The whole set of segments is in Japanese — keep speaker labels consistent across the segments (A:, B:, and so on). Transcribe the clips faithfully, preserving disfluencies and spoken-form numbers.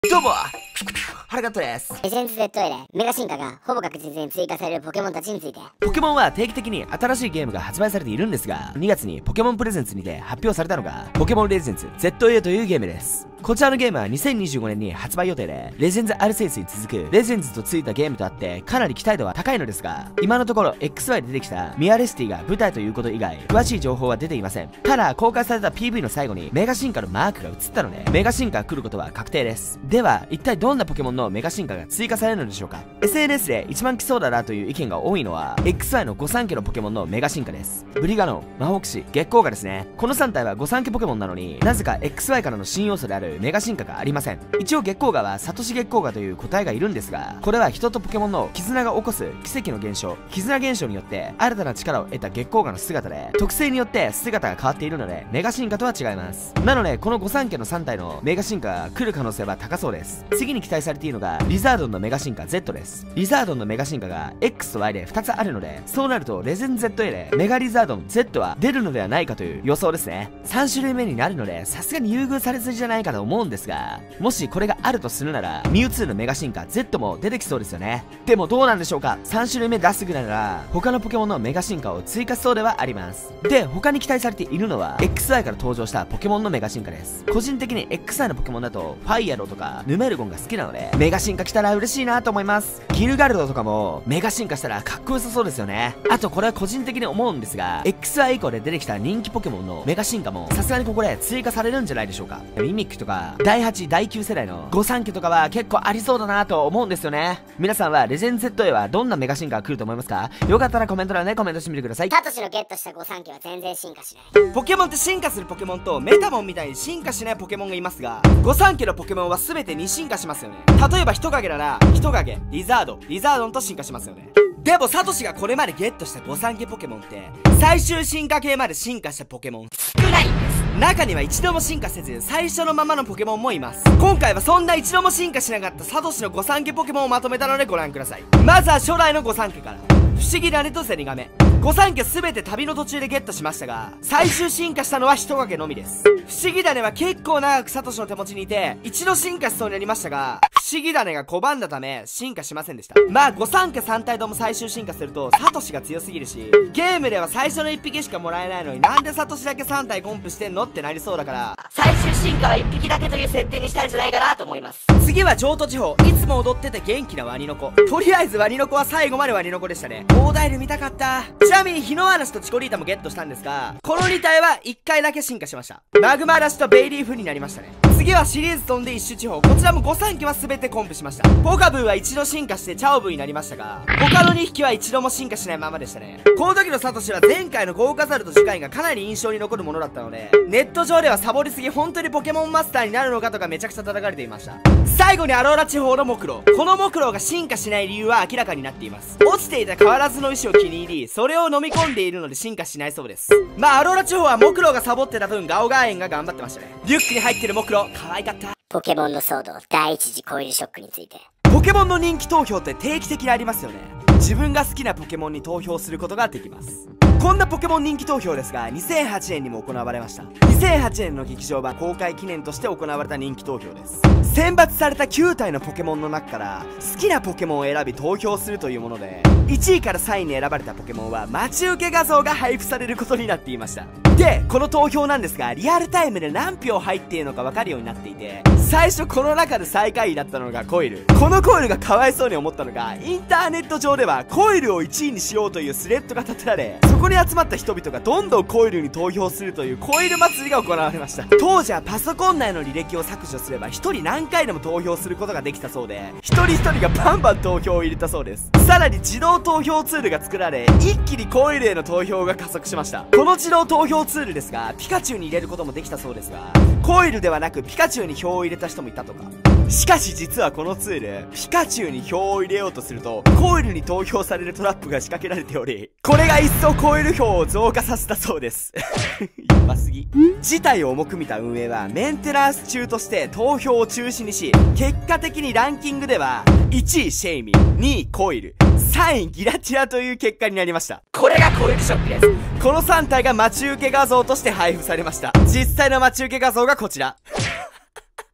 A: どうもハルカットです。
B: レジェンズ ゼットエー でメガ進化がほぼ確実に追加されるポケモンたちについて。
A: ポケモンは定期的に新しいゲームが発売されているんですが、にがつにポケモンプレゼンツにて発表されたのがポケモンレジェンズ ゼットエー というゲームです。こちらのゲームはにせんにじゅうごねんに発売予定で、レジェンズアルセウスに続くレジェンズとついたゲームとあってかなり期待度は高いのですが、今のところ エックスワイ で出てきたミアレスティが舞台ということ以外詳しい情報は出ていません。ただ公開された ピーブイ の最後にメガ進化のマークが映ったので、メガ進化が来ることは確定です。では一体どんなポケモンのメガ進化が追加されるのでしょうか。 エスエヌエス で一番来そうだなという意見が多いのは エックスワイ の御三家のポケモンのメガ進化です。ブリガノン、マホクシ、月光河ですね。このさん体は御三家ポケモンなのに、なぜか エックスワイ からの新要素であるメガ進化がありません。一応月光河はサトシ月光河という個体がいるんですが、これは人とポケモンの絆が起こす奇跡の現象、絆現象によって新たな力を得た月光河の姿で、特性によって姿が変わっているのでメガ進化とは違います。なのでこの御三家のさん体のメガ進化が来る可能性は高そうです。次に期待されているのがリザードンのメガ進化 Z です。リザードンのメガ進化が エックス と ワイ でふたつあるので、そうなるとレジェンズ ゼットエー でメガリザードン Z は出るのではないかという予想ですね。さん種類目になるのでさすがに優遇されすぎじゃないかと思うんですが、もしこれがあるとするならミュウツーのメガ進化 Z も出てきそうですよね。でもどうなんでしょうか。さん種類目出すぐらいなら他のポケモンのメガ進化を追加しそうではあります。で他に期待されているのは エックスワイ から登場したポケモンのメガ進化です。個人的に エックスワイ のポケモンだとファイヤロとかヌメルゴンが好きなので、メガ進化来たら嬉しいなと思います。ギルガルドとかもメガ進化したらかっこよさそうですよね。あとこれは個人的に思うんですが、 エックスワイ 以降で出てきた人気ポケモンのメガ進化もさすがにここで追加されるんじゃないでしょうか。ミミックとかだいはち、だいきゅう世代の御三家とかは結構ありそうだなと思うんですよね。皆さんはレジェンズ ゼットエー はどんなメガ進化が来ると思いますか？よかったらコメント欄でコメントしてみてください。
B: サトシのゲットした御三家は全然進化しない。
C: ポケモンって進化するポケモンとメタモンみたいに進化しないポケモンがいますが、御三家のポケモンは全てに進化しますよね。例えば人影なら人影、リザード、リザードンと進化しますよね。でもサトシがこれまでゲットした御三家ポケモンって最終進化系まで進化したポケモン少ないんです。中には一度も進化せず最初のままのポケモンもいます。今回はそんな一度も進化しなかったサトシの御三家ポケモンをまとめたのでご覧ください。まずは初代の御三家から。不思議種とゼニガメ、御三家全て旅の途中でゲットしましたが、最終進化したのは人影のみです。不思議種は結構長くサトシの手持ちにいて一度進化しそうになりましたが、不思議種が拒んだため進化しませんでした。まあ御三家さん体とも最終進化するとサトシが強すぎるし、ゲームでは最初のいっぴきしかもらえないのになんでサトシだけさん体コンプしてんのってなりそうだから、
B: 最終進化はいっぴきだけという設定にしたんじゃないかなと思います。
C: 次は譲渡地方、いつも踊ってて元気なワニの子。とりあえずワニの子は最後までワニの子でしたね。大ダイル見たかった。ちなみに日の嵐とチコリータもゲットしたんですが、このに体はいっかいだけ進化しました。マグマ嵐とベイリーフになりましたね。次はシリーズ飛んで一種地方、こちらも御三家は全てコンプしました。ポカブーは一度進化してチャオブーになりましたが、他のにひきは一度も進化しないままでしたね。この時のサトシは前回の豪華ザルと次回がかなり印象に残るものだったので、ネット上ではサボりすぎ本当にポケモンマスターになるのかとかめちゃくちゃ叩かれていました。最後にアローラ地方のモクロ、このモクロが進化しない理由は明らかになっています。落ちていた変わらずの石を気に入り、それを飲み込んでいるので進化しないそうです。まあアローラ地方はモクロがサボってた分ガオガーエンが頑張ってましたね。リュックに入ってるモクロ可愛かった。
B: ポケモンの騒動第一次コイルショックについて。
C: ポケモンの人気投票って定期的にありますよね。自分が好きなポケモンに投票することができます。こんなポケモン人気投票ですがにせんはちねんにも行われました。にせんはちねんの劇場版公開記念として行われた人気投票です。選抜されたきゅう体のポケモンの中から好きなポケモンを選び投票するというもので、いちいからさんいに選ばれたポケモンは待ち受け画像が配布されることになっていました。でこの投票なんですがリアルタイムで何票入っているのか分かるようになっていて、最初この中で最下位だったのがコイル。このコイルがかわいそうに思ったのが、インターネット上ではコイルをいちいにしようというスレッドが立てられ、そこに集まった人々がどんどんコイルに投票するというコイル祭りが行われました。当時はパソコン内の履歴を削除すればひとり何回でも投票することができたそうで、一人一人がバンバン投票を入れたそうです。さらに自動投票ツールが作られ、一気にコイルへの投票が加速しました。この自動投票ツールですがピカチュウに入れることもできたそうですが、コイルではなくピカチュウに票を入れた人もいたとか。しかし実はこのツール、ピカチュウに票を入れようとするとコイルに投票されるトラップが仕掛けられており、これが一層コイル票を増加させたそうですやばすぎ。事態を重く見た運営はメンテナンス中として投票を中止にし、結果的にランキングではいちいシェイミ、にいコイル、さんいギラティラという結果になりました。
B: これがコイルショックです。
C: このさん体が待ち受け画像として配布されました。実際の待ち受け画像がこちら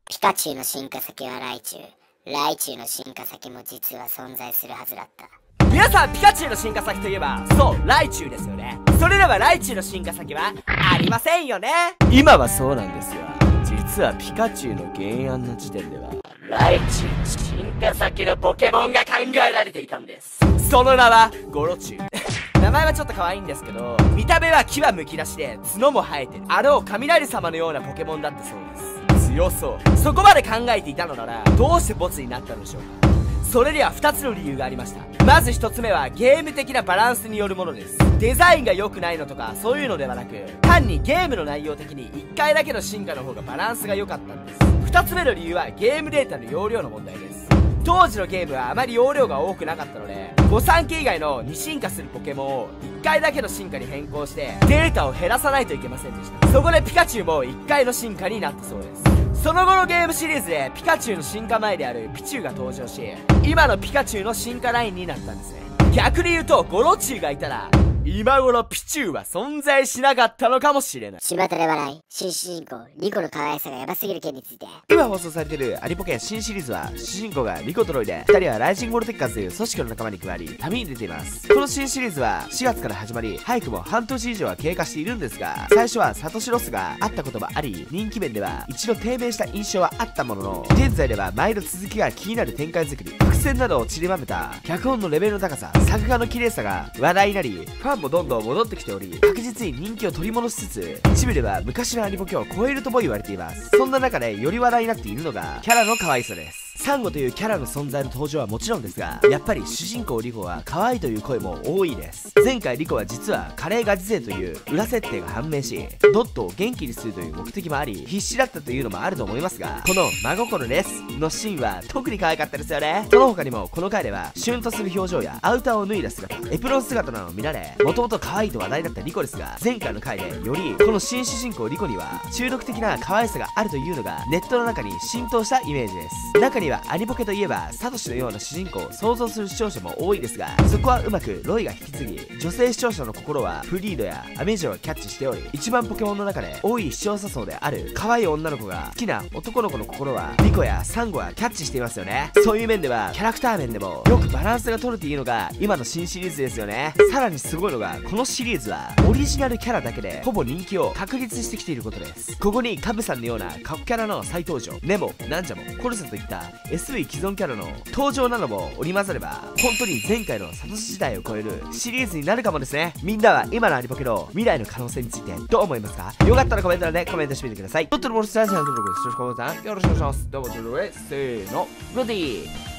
B: ピカチュウの進化先はライチュウ。ライチュウの進化先も実は存在するはずだった。
C: 皆さん、ピカチュウの進化先といえば、そう、ライチュウですよね。それではライチュウの進化先はありませんよね。
A: 今はそうなんですが、実はピカチュウの原案の時点では
C: ライチュウの進化先のポケモンが考えられていたんです。その名はゴロチュウ。名前はちょっと可愛いんですけど、見た目は牙むき出しで角も生えてる、あろう雷様のようなポケモンだったそうです。強そう。そこまで考えていたのなら、どうしてボツになったのでしょうか。それにはふたつの理由がありました。まずひとつめはゲーム的なバランスによるものです。デザインが良くないのとかそういうのではなく、単にゲームの内容的にいっかいだけの進化の方がバランスが良かったんです。ふたつめの理由はゲームデータの容量の問題です。当時のゲームはあまり容量が多くなかったので、御三家以外のに進化するポケモンをいっかいだけの進化に変更してデータを減らさないといけませんでした。そこでピカチュウもいっかいの進化になったそうです。その後のゲームシリーズでピカチュウの進化前であるピチュウが登場し、今のピカチュウの進化ラインになったんですね。逆に言うとゴロチュウがいたら今頃ピチュウは存在しなかったのかもしれない。
B: 巷で笑い、新主人公リコの可愛さがヤバすぎる件について。
A: 今放送されているアニポケ新シリーズは、主人公がリコとロイで、ふたりはライジングボルテッカーズという組織の仲間に加わり旅に出ています。この新シリーズはしがつから始まり、早くも半年以上は経過しているんですが、最初はサトシロスがあったこともあり、人気面では一度低迷した印象はあったものの、現在では毎度続きが気になる展開作り、伏線などを散りばめた脚本のレベルの高さ、作画の綺麗さが話題になり、ファンもどんどん戻ってきており、確実に人気を取り戻しつつ、一部では昔のアニポケを超えるとも言われています。そんな中でより話題になっているのがキャラの可愛さです。サンゴというキャラの存在の登場はもちろんですが、やっぱり主人公リコは可愛いという声も多いです。前回リコは実はカレーガチ勢という裏設定が判明し、ドットを元気にするという目的もあり、必死だったというのもあると思いますが、この真心ですのシーンは特に可愛かったですよね。その他にもこの回ではシュンとする表情やアウターを脱いだ姿、エプロン姿などを見られ、もともと可愛いと話題だったリコですが、前回の回でよりこの新主人公リコには中毒的な可愛さがあるというのがネットの中に浸透したイメージです。中にはアニポケといえばサトシのような主人公を想像する視聴者も多いですが、そこはうまくロイが引き継ぎ、女性視聴者の心はフリードやアメジョをキャッチしており、一番ポケモンの中で多い視聴者層である可愛い女の子が好きな男の子の心はリコやサンゴがキャッチしていますよね。そういう面ではキャラクター面でもよくバランスが取れているのが今の新シリーズですよね。さらにすごいのが、このシリーズはオリジナルキャラだけでほぼ人気を確立してきていることです。ここにカブさんのような過去キャラの再登場、ネモ、ナンジャモ、コルセといった エスブイ 既存キャラの登場なども織り交ざれば、本当に前回のサトシ時代を超えるシリーズになるかもですね。みんなは今のアニポケの未来の可能性についてどう思いますか？よかったらコメント欄でコメントしてみてください。とってもおすすめです。よろしくお願いします。どうも、よろしくお願いします。どうも、せーの、ロディー。